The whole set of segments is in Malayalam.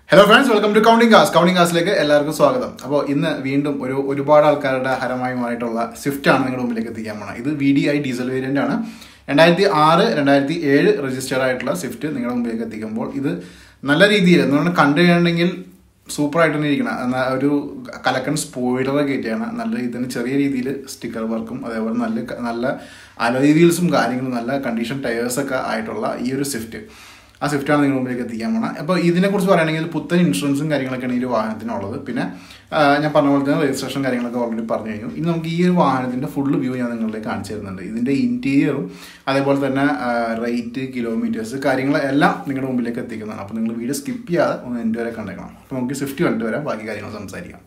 Hello friends, welcome to Counting Cars. Counting Cars ലേക്ക് എല്ലാവർക്കും സ്വാഗതം. അപ്പോൾ ഇന്ന് വീണ്ടും ഒരുപാട് ആൾക്കാരുടെ ഹരമായി മാറിയിട്ടുള്ള സ്വിഫ്റ്റ് ആണ് നിങ്ങളുടെ മുമ്പിലേക്ക് എത്തിക്കാൻ പോകുന്നത്. ഇത് VDI ഡീസൽ വേരിയന്റ് ആണ്. 2006 2007 രജിസ്റ്റേർഡ് ആയിട്ടുള്ള സ്വിഫ്റ്റ് നിങ്ങളുടെ മുമ്പിലേക്ക് എത്തിക്കുമ്പോൾ ഇത് നല്ല രീതിയിൽ നമ്മൾ കണ്ടുകഴിഞ്ഞിട്ടുണ്ടെങ്കിൽ സൂപ്പർ ആയിട്ട് തന്നെ ഇരിക്കണം. ഒരു കലക്കൻ സ്പോയിലറൊക്കെ ആയിട്ടാണ് നല്ല രീതിയിൽ ചെറിയ രീതിയിൽ സ്റ്റിക്കർ വർക്കും അതേപോലെ നല്ല അലോയ് വീൽസും കാര്യങ്ങളും നല്ല കണ്ടീഷൻ ടയേഴ്സൊക്കെ ആയിട്ടുള്ള ഈ ഒരു സ്വിഫ്റ്റ്. ആ സ്വിഫ്റ്റാണ് നിങ്ങൾ മുമ്പിലേക്ക് എത്തിക്കാൻ പോകണം. അപ്പോൾ ഇതിനെക്കുറിച്ച് പറയുകയാണെങ്കിൽ പുത്തൻ ഇൻഷുറൻസും കാര്യങ്ങളൊക്കെയാണ് ഈ ഒരു വാഹനത്തിനുള്ളത്. പിന്നെ ഞാൻ പറഞ്ഞ പോലെ തന്നെ രജിസ്ട്രേഷൻ കാര്യങ്ങളൊക്കെ ഓൾറെഡി പറഞ്ഞു കഴിഞ്ഞു. ഇനി നമുക്ക് ഈ ഒരു വാഹനത്തിൻ്റെ ഫുള്ള് വ്യൂ ഞാൻ നിങ്ങളിലേക്ക് കാണിച്ചു തരുന്നുണ്ട്. ഇതിൻ്റെ ഇൻറ്റീരിയറും അതേപോലെ തന്നെ റേറ്റ്, കിലോമീറ്റേഴ്സ് കാര്യങ്ങളെല്ലാം നിങ്ങളുടെ മുമ്പിലേക്ക് എത്തിക്കുന്നതാണ്. അപ്പോൾ നിങ്ങൾ വീഡിയോ സ്കിപ്പ് ചെയ്യാതെ ഒന്ന് എൻ്റെ വരെ കണ്ടേക്കണം. അപ്പോൾ നമുക്ക് സ്വിഫ്റ്റ് കണ്ടു വരാം, ബാക്കി കാര്യങ്ങൾ സംസാരിക്കാം.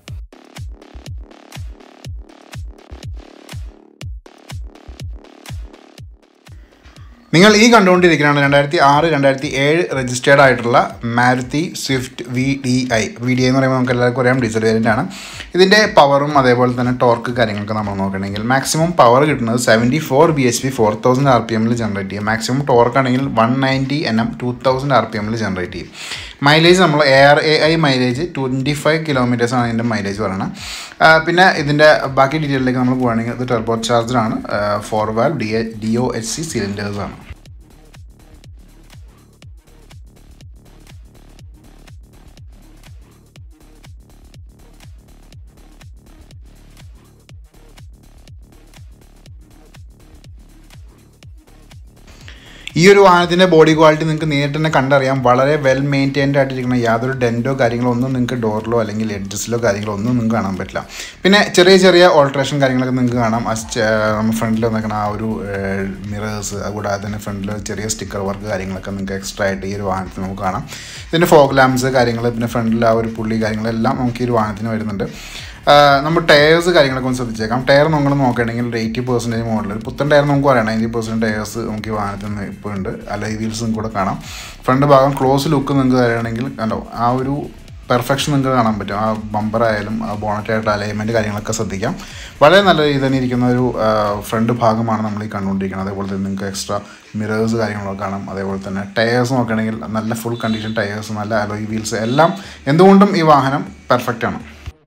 നിങ്ങൾ ഈ കണ്ടുകൊണ്ടിരിക്കുകയാണ് 2006 2007 രജിസ്റ്റേർഡ് ആയിട്ടുള്ള മാരുതി സ്വിഫ്റ്റ് VDI എന്ന് പറയുമ്പോൾ നമുക്ക് എല്ലാവർക്കും അറിയാം ഡീസൽ വേരിയൻ്റ് ആണ്. ഇതിൻ്റെ പവറും അതേപോലെ തന്നെ ടോർക്ക് കാര്യങ്ങളൊക്കെ നമ്മൾ നോക്കണമെങ്കിൽ മാക്സിമം പവർ കിട്ടുന്നത് 74 bhp 4000 rpmൽ ജനറേറ്റ് ചെയ്യും. മാക്സിമം ടോർക്ക് ആണെങ്കിൽ 190 Nm 2000 rpmൽ ജനറേറ്റ് ചെയ്യും. മൈലേജ് നമ്മൾ ARAI മൈലേജ് 25 കിലോമീറ്റേഴ്സ് ആണ് ഇതിൻ്റെ മൈലേജ് പറയുന്നത്. പിന്നെ ഇതിൻ്റെ ബാക്കി ഡീറ്റെയിലേക്ക് നമ്മൾ പോകുകയാണെങ്കിൽ ഇത് ടെർബോ ചാർജറാണ്, 4 വാൽവ് DOHC സിലിണ്ടേഴ്സാണ്. ഈ ഒരു വാഹനത്തിൻ്റെ ബോഡി ക്വാളിറ്റി നിങ്ങൾക്ക് നേരിട്ട് തന്നെ കണ്ടറിയാം. വളരെ വെൽ മെയിൻറ്റൈൻഡ് ആയിട്ടിരിക്കണം. യാതൊരു ഡെൻറ്റോ കാര്യങ്ങളോ ഒന്നും നിങ്ങൾക്ക് ഡോറിലോ അല്ലെങ്കിൽ എഡ്ജസിലോ കാര്യങ്ങളോ ഒന്നും നിങ്ങൾക്ക് കാണാൻ പറ്റില്ല. പിന്നെ ചെറിയ ഓൾട്രേഷൻ കാര്യങ്ങളൊക്കെ നിങ്ങൾക്ക് കാണാം. നമ്മൾ ഫ്രണ്ടിൽ വന്നേക്കണം ആ ഒരു മിറേഴ്സ്, അതുകൂടാതെ തന്നെ ഫ്രണ്ടിൽ ചെറിയ സ്റ്റിക്കർ വർക്ക് കാര്യങ്ങളൊക്കെ നിങ്ങൾക്ക് എക്സ്ട്രാ ആയിട്ട് ഈ ഒരു വാഹനത്തിൽ നമുക്ക് കാണാം. ഇതിൻ്റെ ഫോഗ് ലാംപ്സ് കാര്യങ്ങൾ, പിന്നെ ഫ്രണ്ടിൽ ആ ഒരു പുള്ളി കാര്യങ്ങളെല്ലാം നമുക്ക് ഈ ഒരു വാഹനത്തിന് വരുന്നുണ്ട്. നമ്മൾ ടയേഴ്സ് കാര്യങ്ങളൊക്കെ ഒന്ന് ശ്രദ്ധിച്ചേക്കാം. ടയർ നമ്മൾ നോക്കുകയാണെങ്കിൽ 80% മോഡൽ ഒരു പുത്തൻ ടയർ നമുക്ക് പറയാം. 90% ടയേഴ്സ് നമുക്ക് ഈ വാഹനത്തിൽ നിന്ന് ഇപ്പോൾ ഉണ്ട്. അലോയ് വീൽസും കൂടെ കാണാം. ഫ്രണ്ട് ഭാഗം ക്ലോസ് ലുക്ക് നിങ്ങൾക്ക് തരികയാണെങ്കിൽ കണ്ടോ ആ ഒരു പെർഫെക്ഷൻ നിങ്ങൾക്ക് കാണാൻ പറ്റും. ആ ബമ്പർ ആയാലും ആ ബോണറ്റായിട്ട് അലൈൻമെൻറ്റ് കാര്യങ്ങളൊക്കെ ശ്രദ്ധിക്കാം. വളരെ നല്ല രീതിയിൽ തന്നെ ഇരിക്കുന്ന ഒരു ഫ്രണ്ട് ഭാഗമാണ് നമ്മൾ ഈ കണ്ടുകൊണ്ടിരിക്കുന്നത്. അതേപോലെ തന്നെ നിങ്ങൾക്ക് എക്സ്ട്രാ മിറേഴ്സ് കാര്യങ്ങളൊക്കെ കാണാം. അതേപോലെ തന്നെ ടയേഴ്സ് നോക്കുകയാണെങ്കിൽ നല്ല ഫുൾ കണ്ടീഷൻ ടയേഴ്സ്, നല്ല അലോയ് വീൽസ്, എല്ലാം എന്തുകൊണ്ടും ഈ വാഹനം പെർഫെക്റ്റ് ആണ്.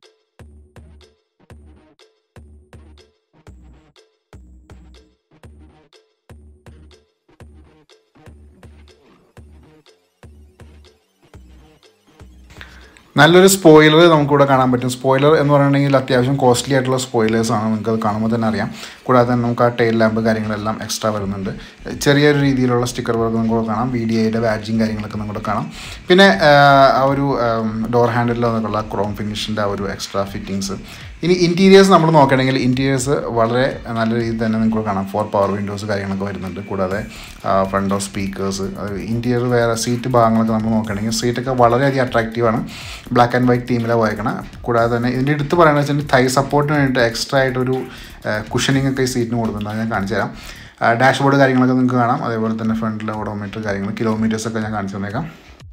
നല്ലൊരു സ്പോയിലർ നമുക്കിവിടെ കാണാൻ പറ്റും. സ്പോയിലർ എന്ന് പറയുകയാണെങ്കിൽ അത്യാവശ്യം കോസ്റ്റ്ലി ആയിട്ടുള്ള സ്പോയിലേഴ്സാണ്, നിങ്ങൾക്ക് അത് കാണുമ്പോൾ തന്നെ അറിയാം. കൂടാതെ തന്നെ നമുക്ക് ആ ടെയിൽ ലാമ്പ് കാര്യങ്ങളെല്ലാം എക്സ്ട്രാ വരുന്നുണ്ട്. ചെറിയൊരു രീതിയിലുള്ള സ്റ്റിക്കർ വർക്ക് നമുക്ക് കാണാം. VDIയുടെ ബാഡ്ജിങ് കാര്യങ്ങളൊക്കെ നമുക്ക് കാണാം. പിന്നെ ആ ഒരു ഡോർ ഹാൻഡിലിൽ വന്നിട്ടുള്ള ക്രോം ഫിനിഷിൻ്റെ ആ ഒരു എക്സ്ട്രാ ഫിറ്റിങ്സ്. ഇനി ഇൻറ്റീരിയേഴ്സ് നമ്മൾ നോക്കുകയാണെങ്കിൽ ഇൻറ്റീരിയേഴ്സ് വളരെ നല്ല രീതിയിൽ തന്നെ നിങ്ങൾക്ക് കാണാം. 4 പവർ വിൻഡോസ് കാര്യങ്ങളൊക്കെ വരുന്നുണ്ട്. കൂടാതെ ഫ്രണ്ട് ഓഫ് സ്പീക്കേഴ്സ്, ഇൻറ്റീരിയർ വേറെ സീറ്റ് ഭാഗങ്ങളൊക്കെ നമ്മൾ നോക്കുകയാണെങ്കിൽ സീറ്റൊക്കെ വളരെയധികം അട്രാക്റ്റീവാണ്. ബ്ലാക്ക് ആൻഡ് വൈറ്റ് തീമിലാണ് പോയേക്കണം. കൂടാതെ തന്നെ ഇതിൻ്റെ എടുത്ത് പറയുന്നത് വെച്ചാൽ തൈ സപ്പോർട്ടിന് വേണ്ടിയിട്ട് എക്സ്ട്രാ ആയിട്ടൊരു കുഷനിങ് ഒക്കെ ഈ സീറ്റിന് കൊടുക്കുന്നുണ്ട്. അത് ഞാൻ കാണിച്ചു തരാം. ഡാഷ്ബോർഡ് കാര്യങ്ങളൊക്കെ നിങ്ങൾക്ക് കാണാം. അതേപോലെ തന്നെ ഫ്രണ്ടിലെ ഓഡോമീറ്റർ കാര്യങ്ങൾ, കിലോമീറ്റേഴ്സൊക്കെ ഞാൻ കാണിച്ചു തന്നേക്കാം.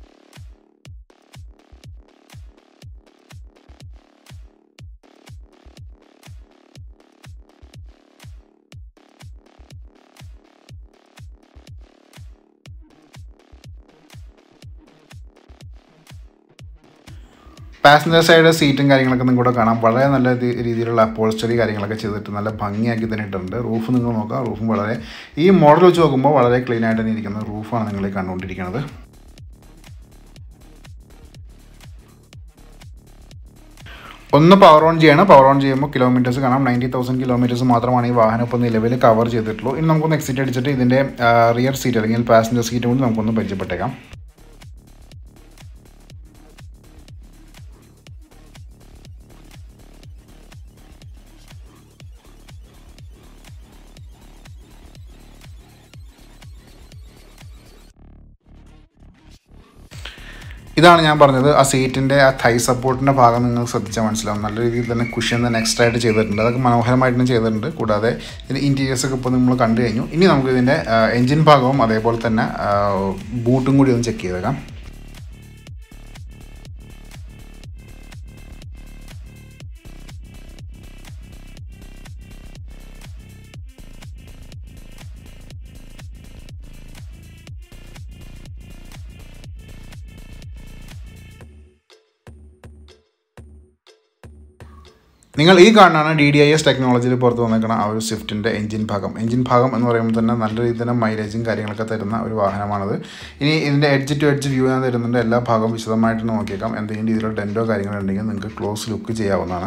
പാസഞ്ചർ സൈഡ് സീറ്റും കാര്യങ്ങളൊക്കെ നിങ്ങൾക്ക് കൂടെ കാണാം. വളരെ നല്ല രീതിയിലുള്ള അപ്പോൾസ്റ്ററി കാര്യങ്ങളൊക്കെ ചെയ്തിട്ട് നല്ല ഭംഗിയാക്കി തന്നെ ഇട്ടിട്ടുണ്ട്. റൂഫ് നിങ്ങൾ നോക്കാം. റൂഫും വളരെ ഈ മോഡൽ വെച്ച് നോക്കുമ്പോൾ വളരെ ക്ലീൻ ആയിട്ട് തന്നെ ഇരിക്കുന്ന റൂഫാണ് നിങ്ങൾ കണ്ടുകൊണ്ടിരിക്കുന്നത്. ഒന്ന് പവർ ഓൺ ചെയ്യണം. പവർ ഓൺ ചെയ്യുമ്പോൾ കിലോമീറ്റേഴ്സ് കാണാം. 90,000 കിലോമീറ്റേഴ്സ് മാത്രമാണ് ഈ വാഹനം ഇപ്പോൾ നിലവിൽ കവർ ചെയ്തിട്ടുള്ളൂ. ഇനി നമുക്കൊന്ന് എക്സിറ്റ് അടിച്ചിട്ട് ഇതിൻ്റെ റിയർ സീറ്റ് അല്ലെങ്കിൽ പാസഞ്ചർ സീറ്റ് കൊണ്ട് നമുക്കൊന്ന് പരിചയപ്പെട്ടേക്കാം. ഇതാണ് ഞാൻ പറഞ്ഞത്, ആ സീറ്റിൻ്റെ ആ തൈ സപ്പോർട്ടിൻ്റെ ഭാഗം നിങ്ങൾ ശ്രദ്ധിച്ചാൽ മനസ്സിലാവും. നല്ല രീതിയിൽ തന്നെ കുഷ്യൻ തന്നെ എക്സ്ട്രാ ആയിട്ട് ചെയ്തിട്ടുണ്ട്. അതൊക്കെ മനോഹരമായിട്ട് തന്നെ ചെയ്തിട്ടുണ്ട്. കൂടാതെ ഇതിൻ്റെ ഇൻറ്റീരിയേഴ്സൊക്കെ ഇപ്പോൾ നമ്മൾ കണ്ടു കഴിഞ്ഞു. ഇനി നമുക്ക് ഇതിൻ്റെ എൻജിൻ ഭാഗവും അതേപോലെ തന്നെ ബൂട്ടും കൂടി ഒന്ന് ചെക്ക് ചെയ്തേക്കാം. നിങ്ങൾ ഈ കാണുന്നതാണ് DDIS ടെക്നോളജിയിൽ പുറത്ത് വന്നിരിക്കുന്ന ആ ഒരു സ്വിഫ്റ്റിൻ്റെ എഞ്ചിൻ ഭാഗം എന്ന് പറയുമ്പോൾ തന്നെ നല്ല രീതിയിൽ തന്നെ മൈലേജും കാര്യങ്ങളൊക്കെ തരുന്ന ഒരു വാഹനമാണത്. ഇനി ഇതിൻ്റെ എഡ്ജ് ടു എഡ്ജ് വ്യൂ ഞാൻ തരുന്നുണ്ട്. എല്ലാ ഭാഗവും വിശദമായിട്ട് നോക്കിയേക്കാം. എന്തെങ്കിലും രീതിയിലുള്ള ഡെൻറ്റോ കാര്യങ്ങളുണ്ടെങ്കിൽ നിങ്ങൾക്ക് ക്ലോസ് ലുക്ക് ചെയ്യാവുന്നതാണ്.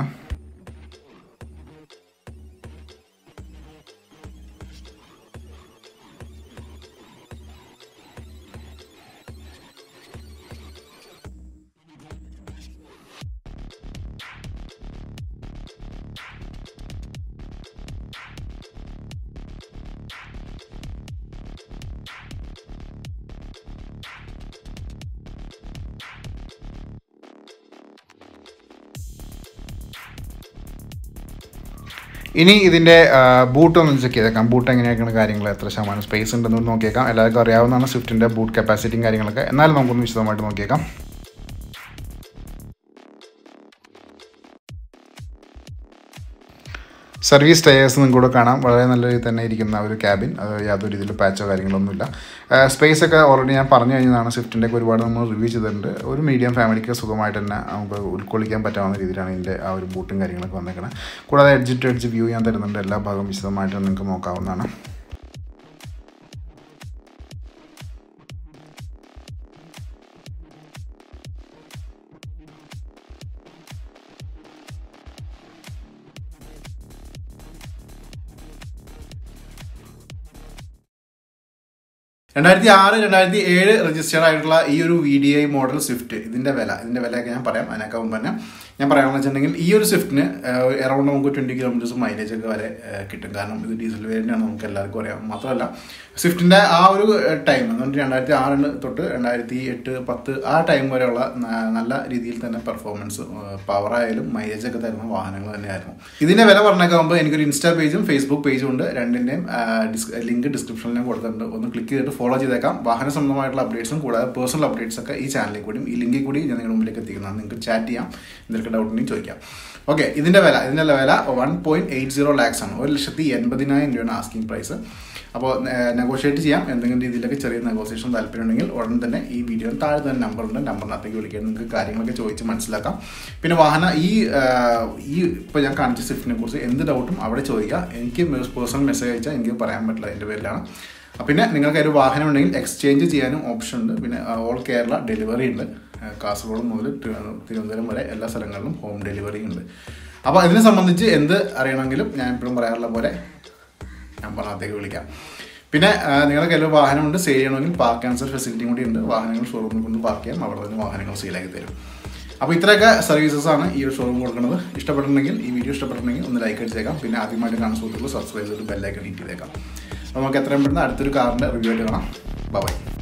ഇനി ഇതിൻ്റെ ബൂട്ട് ഒന്ന് ചെക്ക് ചെയ്തേക്കാം. ബൂട്ട് എങ്ങനെയൊക്കെയാണ് കാര്യങ്ങൾ, എത്ര ശതമാനം സ്പേസ് ഉണ്ടെന്ന് നോക്കിയേക്കാം. എല്ലാവർക്കും അറിയാവുന്നതാണ് സ്വിഫ്റ്റിൻ്റെ ബൂട്ട് കപ്പാസിറ്റിയും കാര്യങ്ങളൊക്കെ. എന്നാലും നമുക്കൊന്ന് വിശദമായിട്ട് നോക്കിയേക്കാം. സർവീസ് ടയേഴ്സ് നിങ്ങൾക്ക് കൂടെ കാണാം. വളരെ നല്ല രീതിയിൽ തന്നെ ഇരിക്കുന്ന ഒരു ക്യാബിൻ. അത് യാതൊരു രീതിയിൽ പാച്ചോ കാര്യങ്ങളൊന്നുമില്ല. സ്പേസ് ഒക്കെ ഓൾറെഡി ഞാൻ പറഞ്ഞു കഴിഞ്ഞതാണ്. സ്വിഫ്റ്റിൻ്റെയൊക്കെ ഒരുപാട് നമ്മൾ റിവ്യൂ ചെയ്തിട്ടുണ്ട്. ഒരു മീഡിയം ഫാമിലിക്ക് സുഖമായിട്ട് തന്നെ നമുക്ക് ഉൾക്കൊള്ളിക്കാൻ പറ്റാവുന്ന രീതിയിലാണ് ഇതിൻ്റെ ആ ഒരു ബൂട്ടും കാര്യങ്ങളൊക്കെ വന്നേക്കുന്നത്. കൂടാതെ എഡ്ജ് ടു എഡ്ജ് വ്യൂ ഞാൻ തരുന്നുണ്ട്. എല്ലാ ഭാഗവും വിശദമായിട്ട് നിങ്ങൾക്ക് നോക്കാവുന്നതാണ്. (2006, 2007 രജിസ്റ്റേർഡ് ആയിട്ടുള്ള ഈ ഒരു VDI മോഡൽ സ്വിഫ്റ്റ്, ഇതിൻ്റെ വിലയൊക്കെ ഞാൻ പറയാം. അതിനൊക്കെ മുമ്പ് തന്നെ ഞാൻ പറയാമെന്ന് വെച്ചിട്ടുണ്ടെങ്കിൽ ഈ ഒരു സ്വിഫ്റ്റിന് അറൗണ്ട് നമുക്ക് 20 കിലോമീറ്റേഴ്സ് മൈലേജ് ഒക്കെ വരെ കിട്ടും. കാരണം ഇത് ഡീസൽ വേരിയൻ്റാണ്, നമുക്ക് എല്ലാവർക്കും അറിയാം. മാത്രമല്ല സ്വിഫ്റ്റിൻ്റെ ആ ഒരു ടൈം എന്നുകൊണ്ട് 2006 തൊട്ട് 2008, 2010 ആ ടൈം വരെയുള്ള നല്ല രീതിയിൽ തന്നെ പെർഫോമൻസ്, പവറായാലും മൈലേജ് ഒക്കെ തരുന്ന വാഹനങ്ങൾ തന്നെയായിരുന്നു. ഇതിൻ്റെ വില പറഞ്ഞേക്കാകുമ്പോൾ എനിക്കൊരു ഇൻസ്റ്റാ പേജും ഫേസ്ബുക്ക് പേജും ഉണ്ട്. രണ്ടിൻ്റെയും ലിങ്ക് ഡിസ്ക്രിപ്ഷനിൽ ഞാൻ കൊടുത്തിട്ടുണ്ട്. ഒന്ന് ക്ലിക്ക് ചെയ്തിട്ട് ഫോളോ ചെയ്തേക്കാം. വാഹന സംബന്ധമായിട്ടുള്ള അപ്ഡേറ്റ്സും കൂടാതെ പേഴ്സണൽ അപ്ഡേറ്റ്സ് ഒക്കെ ഈ ചാനലിൽ കൂടി ഈ ലിങ്കിൽ കൂടി ഞാൻ നിങ്ങളുടെ മുമ്പിലേക്ക് എത്തിക്കുന്നതാണ്. നിങ്ങൾക്ക് ചാറ്റ് ചെയ്യാം, എന്തെങ്കിലും ഡൗട്ട് ഉണ്ടെങ്കിൽ ചോദിക്കാം. ഓക്കെ, ഇതിൻ്റെ വില 1.80 lakhs ആണ്. 1,80,000 രൂപയാണ് ആസ്കിംഗ് പ്രൈസ്. അപ്പോൾ നെഗോഷിയേറ്റ് ചെയ്യാം. എന്തെങ്കിലും രീതിയിലൊക്കെ ചെറിയ നെഗോസിയേഷൻ താല്പര്യം ഉണ്ടെങ്കിൽ ഉടൻ തന്നെ ഈ വീഡിയോയിൽ താഴെ തന്നെ നമ്പറുണ്ട്, നമ്പറിനകത്തേക്ക് വിളിക്കാൻ നിങ്ങൾക്ക് കാര്യങ്ങളൊക്കെ ചോദിച്ച് മനസ്സിലാക്കാം. പിന്നെ വാഹനം ഈ ഇപ്പോൾ ഞാൻ കാണിച്ച സ്വിഫ്റ്റിനെ കുറിച്ച് എന്ത് ഡൗട്ടും അവിടെ ചോദിക്കുക. എനിക്ക് പേഴ്സണൽ മെസ്സേജ് അയച്ചാൽ എനിക്ക് പറയാൻ പറ്റില്ല, എൻ്റെ പേരിലാണ്. പിന്നെ നിങ്ങൾക്ക് ഒരു വാഹനം ഉണ്ടെങ്കിൽ എക്സ്ചേഞ്ച് ചെയ്യാനും ഓപ്ഷൻ ഉണ്ട്. പിന്നെ ഓൾ കേരള ഡെലിവറി ഉണ്ട്. കാസർഗോഡ് മുതൽ തിരുവനന്തപുരം വരെ എല്ലാ സ്ഥലങ്ങളിലും ഹോം ഡെലിവറി ഉണ്ട്. അപ്പോൾ ഇതിനെ സംബന്ധിച്ച് എന്ത് അറിയണമെങ്കിലും ഞാൻ എപ്പോഴും പറയാറുള്ള പോലെ നമ്പറിനകത്തേക്ക് വിളിക്കാം. പിന്നെ നിങ്ങൾക്ക് എല്ലാ വാഹനമുണ്ട്, സെയിൽ ചെയ്യണമെങ്കിൽ പാർക്ക് ആൻസർ ഫെസിലിറ്റിയും കൂടി ഉണ്ട്. വാഹനങ്ങൾ ഷോറൂമിൽ കൊണ്ട് പാർക്ക് ചെയ്യാം, അവിടെ തന്നെ വാഹനങ്ങൾ സെയിലാക്കി തരും. അപ്പോൾ ഇത്രയൊക്കെ സർവീസസ് ആണ് ഈ ഒരു ഷോറൂം കൊടുക്കുന്നത്. ഇഷ്ടപ്പെട്ടിട്ടുണ്ടെങ്കിൽ, ഈ വീഡിയോ ഇഷ്ടപ്പെട്ടിട്ടുണ്ടെങ്കിൽ ഒന്ന് ലൈക്ക് അടിച്ചേക്കാം. പിന്നെ ആദ്യമായിട്ട് കാണുന്ന സുഹൃത്തുക്കൾ സബ്സ്ക്രൈബ് ചെയ്തിട്ട് ബെല്ലൈക്കൺ ഹിറ്റ് ചെയ്തേക്കാം. അപ്പോൾ നമുക്ക് എത്രയും പെട്ടെന്ന് അടുത്തൊരു കാറിൻ്റെ റിവ്യൂ ആയിട്ട് കാണാം. ബൈ.